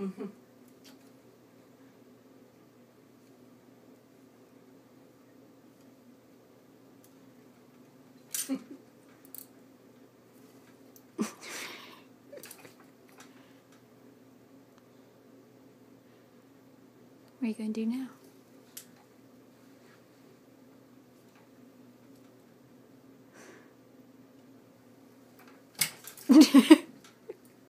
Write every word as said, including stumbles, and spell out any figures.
Mm-hmm. What are you going to do now?